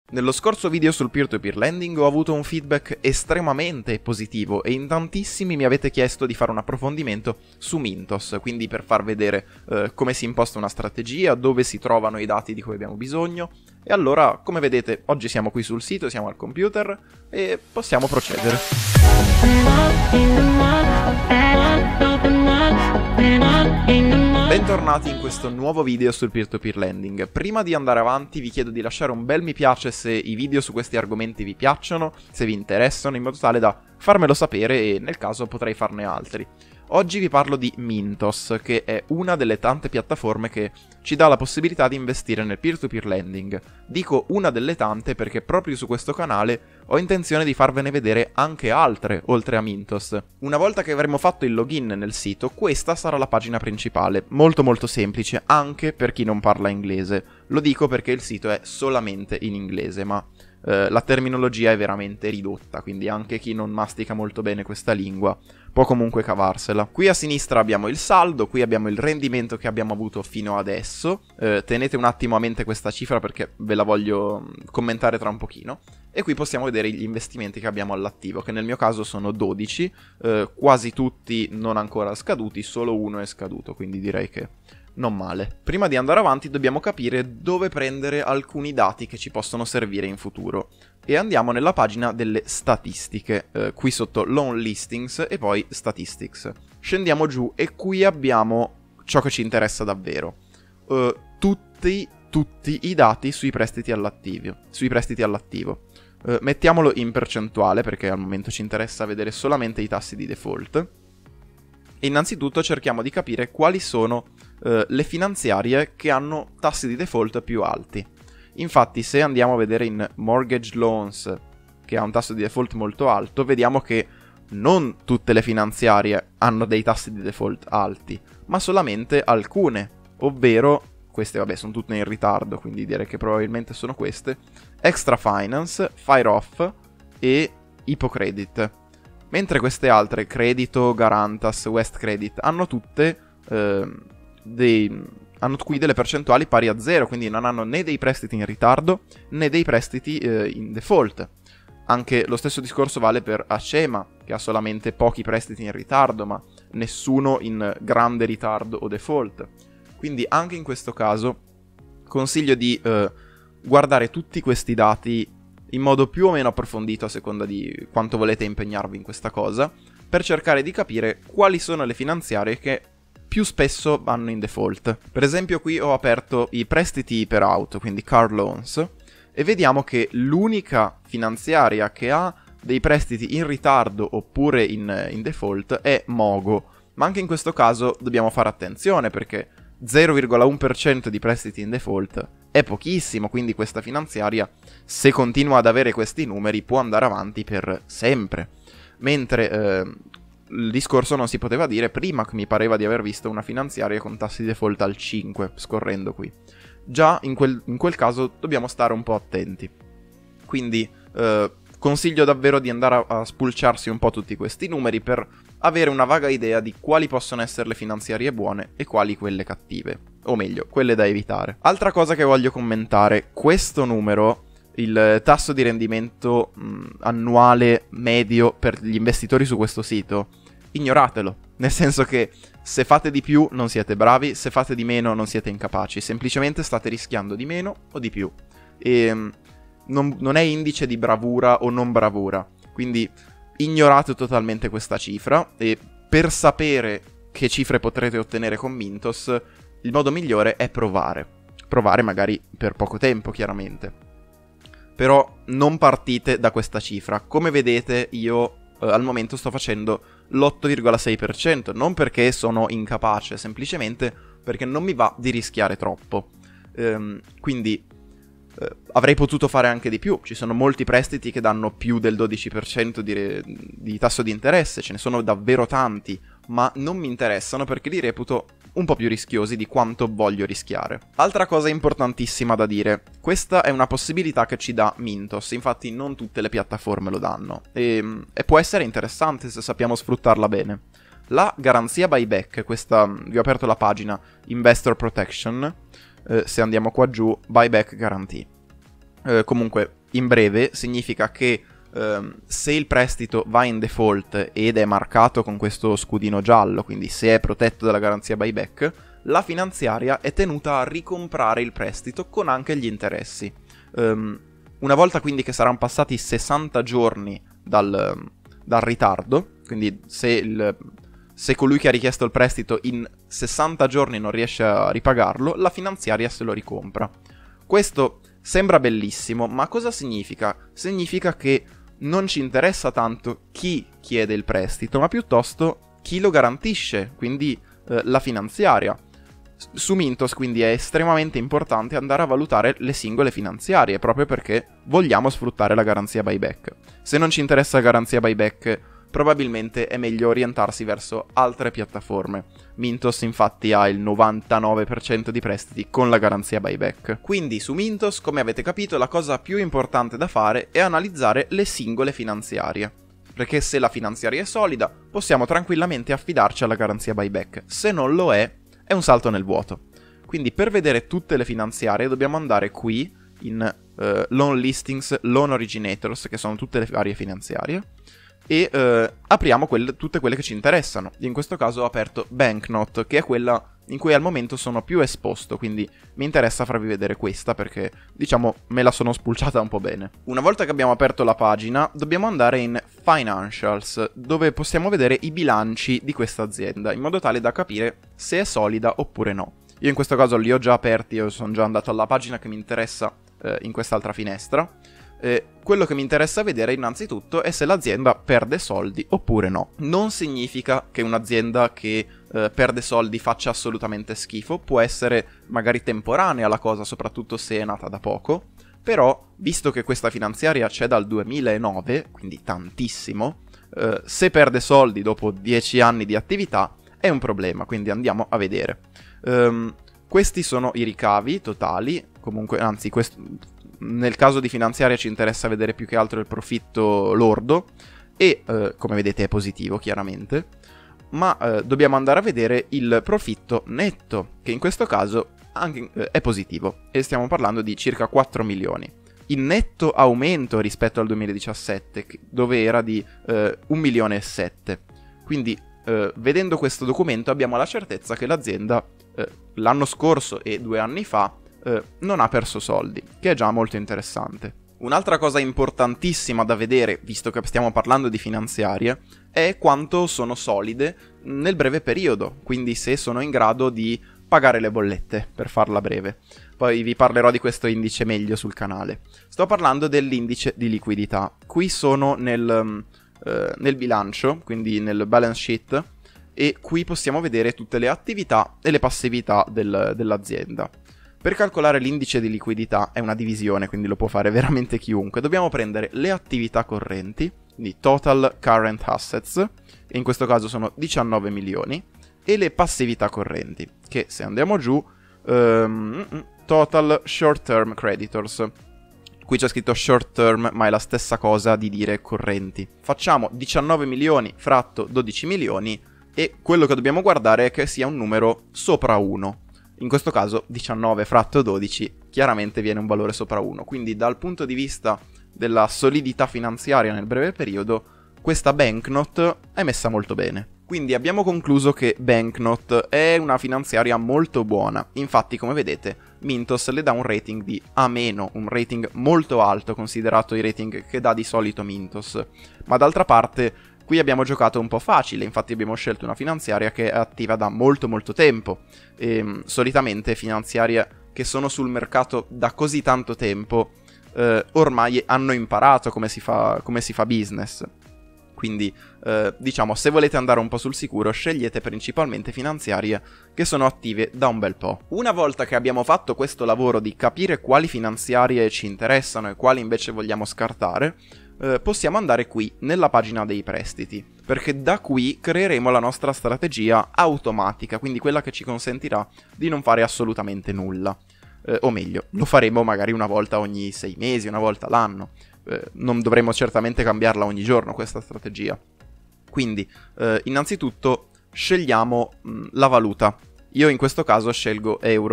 Nello scorso video sul peer-to-peer lending ho avuto un feedback estremamente positivo e in tantissimi mi avete chiesto di fare un approfondimento su Mintos, quindi per far vedere come si imposta una strategia, dove si trovano i dati di cui abbiamo bisogno. E allora, come vedete, oggi siamo qui sul sito, siamo al computer e possiamo procedere. Bentornati in questo nuovo video sul peer-to-peer lending. Prima di andare avanti vi chiedo di lasciare un bel mi piace se i video su questi argomenti vi piacciono, se vi interessano, in modo tale da farmelo sapere e nel caso potrei farne altri. Oggi vi parlo di Mintos, che è una delle tante piattaforme che ci dà la possibilità di investire nel peer-to-peer lending. Dico una delle tante perché proprio su questo canale ho intenzione di farvene vedere anche altre, oltre a Mintos. Una volta che avremo fatto il login nel sito, questa sarà la pagina principale, molto semplice, anche per chi non parla inglese. Lo dico perché il sito è solamente in inglese, ma la terminologia è veramente ridotta, quindi anche chi non mastica molto bene questa lingua può comunque cavarsela. Qui a sinistra abbiamo il saldo, qui abbiamo il rendimento che abbiamo avuto fino adesso. Tenete un attimo a mente questa cifra perché ve la voglio commentare tra un pochino. E qui possiamo vedere gli investimenti che abbiamo all'attivo, che nel mio caso sono 12, quasi tutti non ancora scaduti, solo uno è scaduto, quindi direi che non male. Prima di andare avanti dobbiamo capire dove prendere alcuni dati che ci possono servire in futuro. E andiamo nella pagina delle statistiche, qui sotto Loan Listings e poi Statistics. Scendiamo giù e qui abbiamo ciò che ci interessa davvero. Tutti i dati sui prestiti all'attivo. Mettiamolo in percentuale perché al momento ci interessa vedere solamente i tassi di default. E innanzitutto cerchiamo di capire quali sono le finanziarie che hanno tassi di default più alti. Infatti, se andiamo a vedere in Mortgage Loans, che ha un tasso di default molto alto, vediamo che non tutte le finanziarie hanno dei tassi di default alti, ma solamente alcune, ovvero queste, vabbè, sono tutte in ritardo, quindi direi che probabilmente sono queste: Extra Finance, Fire Off e Hypocredit. Mentre queste altre, Credito, Garantas, West Credit, hanno tutte hanno qui delle percentuali pari a 0, quindi non hanno né dei prestiti in ritardo né dei prestiti in default. Anche lo stesso discorso vale per Acema, che ha solamente pochi prestiti in ritardo, ma nessuno in grande ritardo o default. Quindi anche in questo caso consiglio di guardare tutti questi dati in modo più o meno approfondito a seconda di quanto volete impegnarvi in questa cosa, per cercare di capire quali sono le finanziarie che più spesso vanno in default. Per esempio qui ho aperto i prestiti per auto, quindi car loans, e vediamo che l'unica finanziaria che ha dei prestiti in ritardo oppure in default è Mogo, ma anche in questo caso dobbiamo fare attenzione perché 0,1% di prestiti in default è pochissimo, quindi questa finanziaria, se continua ad avere questi numeri, può andare avanti per sempre. Mentre il discorso non si poteva dire prima, che mi pareva di aver visto una finanziaria con tassi di default al 5, scorrendo qui. Già in quel caso dobbiamo stare un po' attenti. Quindi consiglio davvero di andare a spulciarsi un po' tutti questi numeri per avere una vaga idea di quali possono essere le finanziarie buone e quali quelle cattive, o meglio, quelle da evitare. Altra cosa che voglio commentare, questo numero, il tasso di rendimento annuale medio per gli investitori su questo sito, ignoratelo, nel senso che se fate di più non siete bravi, se fate di meno non siete incapaci, semplicemente state rischiando di meno o di più. E non è indice di bravura o non bravura, quindi ignorate totalmente questa cifra e per sapere che cifre potrete ottenere con Mintos il modo migliore è provare magari per poco tempo, chiaramente, però non partite da questa cifra. Come vedete io al momento sto facendo l'8,6%, non perché sono incapace, semplicemente perché non mi va di rischiare troppo. Quindi avrei potuto fare anche di più, ci sono molti prestiti che danno più del 12% di tasso di interesse, ce ne sono davvero tanti, ma non mi interessano perché li reputo un po' più rischiosi di quanto voglio rischiare. Altra cosa importantissima da dire, questa è una possibilità che ci dà Mintos, infatti non tutte le piattaforme lo danno, e può essere interessante se sappiamo sfruttarla bene. La garanzia buyback, questa, vi ho aperto la pagina Investor Protection, se andiamo qua giù, buyback guarantee. Comunque, in breve significa che se il prestito va in default ed è marcato con questo scudino giallo, quindi se è protetto dalla garanzia buyback, la finanziaria è tenuta a ricomprare il prestito con anche gli interessi. Una volta quindi che saranno passati 60 giorni dal ritardo, quindi se colui che ha richiesto il prestito in 60 giorni non riesce a ripagarlo, la finanziaria se lo ricompra. Questo sembra bellissimo, ma cosa significa? Significa che non ci interessa tanto chi chiede il prestito, ma piuttosto chi lo garantisce, quindi la finanziaria. Su Mintos quindi è estremamente importante andare a valutare le singole finanziarie, proprio perché vogliamo sfruttare la garanzia buyback. Se non ci interessa la garanzia buyback, probabilmente è meglio orientarsi verso altre piattaforme. Mintos infatti ha il 99% di prestiti con la garanzia buyback. Quindi su Mintos, come avete capito, la cosa più importante da fare è analizzare le singole finanziarie. Perché se la finanziaria è solida, possiamo tranquillamente affidarci alla garanzia buyback. Se non lo è un salto nel vuoto. Quindi per vedere tutte le finanziarie dobbiamo andare qui in Loan Listings, Loan Originators, che sono tutte le varie finanziarie, e apriamo tutte quelle che ci interessano. In questo caso ho aperto Banknote, che è quella in cui al momento sono più esposto, quindi mi interessa farvi vedere questa perché, diciamo, me la sono spulciata un po' bene. Una volta che abbiamo aperto la pagina, dobbiamo andare in Financials, dove possiamo vedere i bilanci di questa azienda, in modo tale da capire se è solida oppure no. Io in questo caso li ho già aperti, io sono già andato alla pagina che mi interessa in quest'altra finestra. Quello che mi interessa vedere innanzitutto è se l'azienda perde soldi oppure no. Non significa che un'azienda che perde soldi faccia assolutamente schifo, può essere magari temporanea la cosa, soprattutto se è nata da poco, però visto che questa finanziaria c'è dal 2009, quindi tantissimo, se perde soldi dopo 10 anni di attività è un problema, quindi andiamo a vedere. Questi sono i ricavi totali, comunque, anzi, nel caso di finanziaria ci interessa vedere più che altro il profitto lordo e, come vedete, è positivo chiaramente, ma dobbiamo andare a vedere il profitto netto, che in questo caso anche, è positivo, e stiamo parlando di circa 4 milioni. Il netto aumento rispetto al 2017, dove era di 1,7 milioni. Quindi, vedendo questo documento abbiamo la certezza che l'azienda l'anno scorso e 2 anni fa non ha perso soldi, che è già molto interessante. Un'altra cosa importantissima da vedere, visto che stiamo parlando di finanziarie, è quanto sono solide nel breve periodo, quindi se sono in grado di pagare le bollette, per farla breve. Poi vi parlerò di questo indice meglio sul canale. Sto parlando dell'indice di liquidità. Qui sono nel bilancio, quindi nel balance sheet, e qui possiamo vedere tutte le attività e le passività dell'azienda. Per calcolare l'indice di liquidità è una divisione, quindi lo può fare veramente chiunque. Dobbiamo prendere le attività correnti, quindi Total Current Assets, e in questo caso sono 19 milioni, e le passività correnti, che se andiamo giù, Total Short Term Creditors. Qui c'è scritto short term, ma è la stessa cosa di dire correnti. Facciamo 19 milioni fratto 12 milioni, e quello che dobbiamo guardare è che sia un numero sopra 1. In questo caso 19 fratto 12 chiaramente viene un valore sopra 1, quindi dal punto di vista della solidità finanziaria nel breve periodo questa Banknote è messa molto bene. Quindi abbiamo concluso che Banknote è una finanziaria molto buona, infatti come vedete Mintos le dà un rating di A-, un rating molto alto considerato i rating che dà di solito Mintos, ma d'altra parte qui abbiamo giocato un po' facile, infatti abbiamo scelto una finanziaria che è attiva da molto tempo, e solitamente finanziarie che sono sul mercato da così tanto tempo ormai hanno imparato come si fa business. Quindi diciamo, se volete andare un po' sul sicuro, scegliete principalmente finanziarie che sono attive da un bel po'. Una volta che abbiamo fatto questo lavoro di capire quali finanziarie ci interessano e quali invece vogliamo scartare, possiamo andare qui nella pagina dei prestiti, perché da qui creeremo la nostra strategia automatica, quindi quella che ci consentirà di non fare assolutamente nulla, o meglio, lo faremo magari una volta ogni 6 mesi, una volta l'anno, non dovremo certamente cambiarla ogni giorno questa strategia. Quindi innanzitutto scegliamo la valuta. Io in questo caso scelgo euro,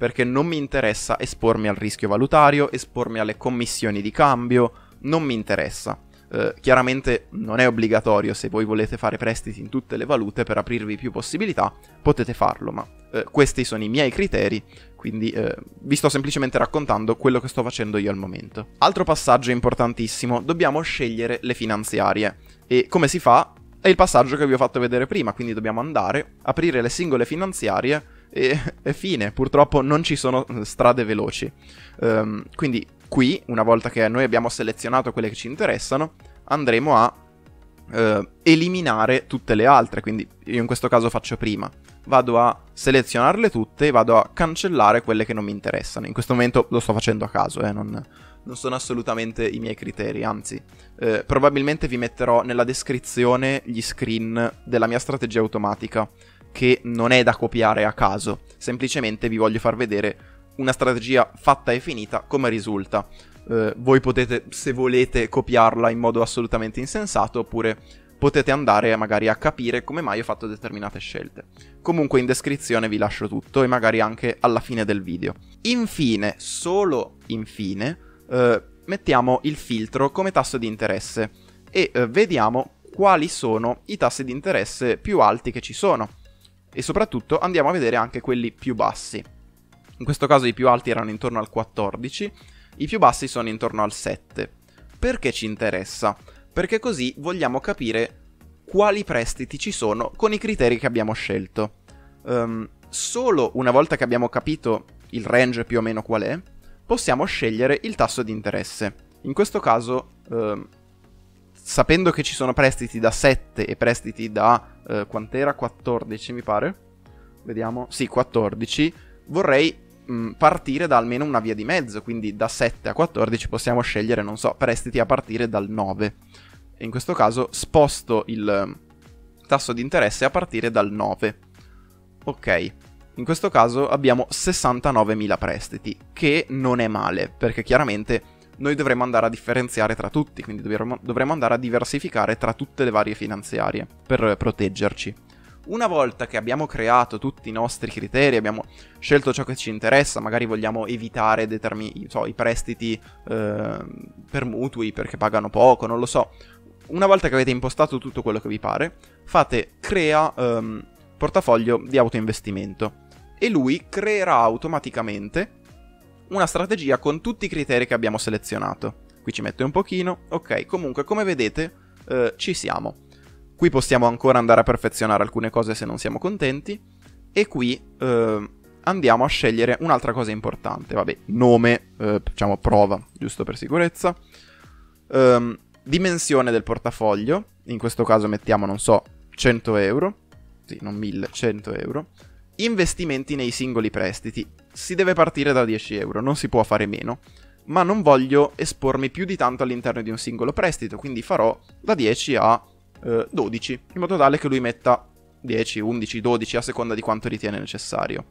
perché non mi interessa espormi al rischio valutario, espormi alle commissioni di cambio, non mi interessa. Chiaramente non è obbligatorio, se voi volete fare prestiti in tutte le valute per aprirvi più possibilità, potete farlo, ma questi sono i miei criteri, quindi vi sto semplicemente raccontando quello che sto facendo io al momento. Altro passaggio importantissimo, dobbiamo scegliere le finanziarie, e come si fa? È il passaggio che vi ho fatto vedere prima, quindi dobbiamo andare, aprire le singole finanziarie e fine. Purtroppo non ci sono strade veloci. Quindi qui, una volta che noi abbiamo selezionato quelle che ci interessano, andremo a eliminare tutte le altre. Quindi io in questo caso faccio prima. Vado a selezionarle tutte e vado a cancellare quelle che non mi interessano. In questo momento lo sto facendo a caso, non sono assolutamente i miei criteri, anzi, probabilmente vi metterò nella descrizione gli screen della mia strategia automatica, che non è da copiare a caso, semplicemente vi voglio far vedere una strategia fatta e finita come risulta. Voi potete, se volete, copiarla in modo assolutamente insensato, oppure potete andare magari a capire come mai ho fatto determinate scelte. Comunque in descrizione vi lascio tutto, e magari anche alla fine del video. Infine, solo infine, mettiamo il filtro come tasso di interesse e vediamo quali sono i tassi di interesse più alti che ci sono, e soprattutto andiamo a vedere anche quelli più bassi. In questo caso i più alti erano intorno al 14, i più bassi sono intorno al 7. Perché ci interessa? Perché così vogliamo capire quali prestiti ci sono con i criteri che abbiamo scelto. Solo una volta che abbiamo capito il range più o meno qual è, possiamo scegliere il tasso di interesse. In questo caso, sapendo che ci sono prestiti da 7 e prestiti da quant'era? 14 mi pare. Vediamo. Sì, 14. Vorrei partire da almeno una via di mezzo, quindi da 7 a 14 possiamo scegliere, non so, prestiti a partire dal 9. E in questo caso sposto il tasso di interesse a partire dal 9. Ok. In questo caso abbiamo 69.000 prestiti, che non è male, perché chiaramente noi dovremo andare a differenziare tra tutti, quindi dovremo andare a diversificare tra tutte le varie finanziarie per proteggerci. Una volta che abbiamo creato tutti i nostri criteri, abbiamo scelto ciò che ci interessa, magari vogliamo evitare i prestiti per mutui perché pagano poco, non lo so. Una volta che avete impostato tutto quello che vi pare, fate crea portafoglio di autoinvestimento, e lui creerà automaticamente una strategia con tutti i criteri che abbiamo selezionato. Qui ci mette un pochino. Ok, comunque come vedete ci siamo. Qui possiamo ancora andare a perfezionare alcune cose se non siamo contenti, e qui andiamo a scegliere un'altra cosa importante. Vabbè, nome, facciamo prova, giusto per sicurezza. Dimensione del portafoglio, in questo caso mettiamo, non so, 100 euro. Sì, non 1000, 100 euro. Investimenti nei singoli prestiti. Si deve partire da 10 euro, non si può fare meno. Ma non voglio espormi più di tanto all'interno di un singolo prestito, quindi farò da 10 a 12, in modo tale che lui metta 10, 11, 12 a seconda di quanto ritiene necessario.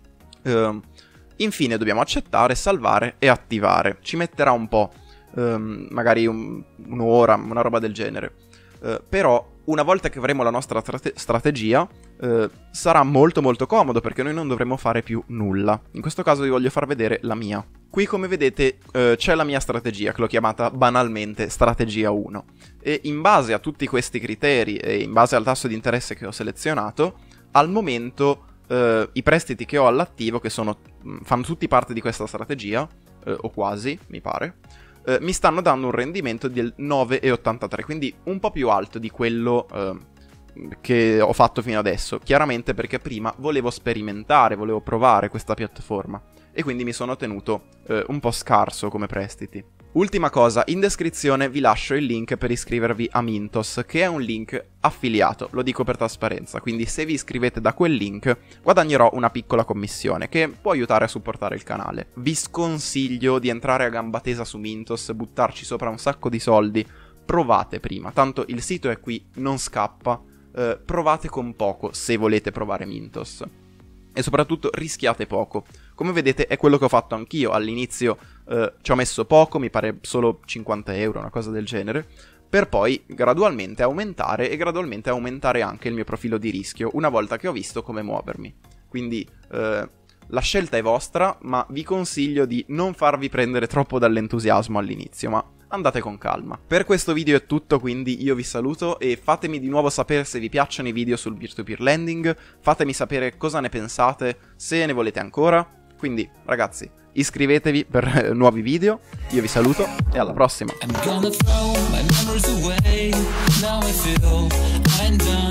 Infine dobbiamo accettare, salvare e attivare. Ci metterà un po', magari un'ora, una roba del genere. Però una volta che avremo la nostra strategia sarà molto molto comodo, perché noi non dovremo fare più nulla. In questo caso vi voglio far vedere la mia. Qui come vedete c'è la mia strategia, che l'ho chiamata banalmente strategia 1, e in base a tutti questi criteri e in base al tasso di interesse che ho selezionato, al momento i prestiti che ho all'attivo, che fanno tutti parte di questa strategia, o quasi, mi pare, mi stanno dando un rendimento del 9,83, quindi un po' più alto di quello che ho fatto fino adesso, chiaramente perché prima volevo sperimentare, volevo provare questa piattaforma, e quindi mi sono tenuto un po' scarso come prestiti. Ultima cosa, in descrizione vi lascio il link per iscrivervi a Mintos, che è un link affiliato, lo dico per trasparenza, quindi se vi iscrivete da quel link guadagnerò una piccola commissione che può aiutare a supportare il canale. Vi sconsiglio di entrare a gamba tesa su Mintos, buttarci sopra un sacco di soldi, provate prima, tanto il sito è qui, non scappa, provate con poco se volete provare Mintos. E soprattutto rischiate poco. Come vedete è quello che ho fatto anch'io. All'inizio ci ho messo poco, mi pare solo 50 euro, una cosa del genere, per poi gradualmente aumentare, e gradualmente aumentare anche il mio profilo di rischio una volta che ho visto come muovermi. Quindi La scelta è vostra, ma vi consiglio di non farvi prendere troppo dall'entusiasmo all'inizio, ma andate con calma. Per questo video è tutto, quindi io vi saluto e fatemi di nuovo sapere se vi piacciono i video sul peer-to-peer lending, fatemi sapere cosa ne pensate, se ne volete ancora. Quindi, ragazzi, iscrivetevi per nuovi video, io vi saluto e alla prossima!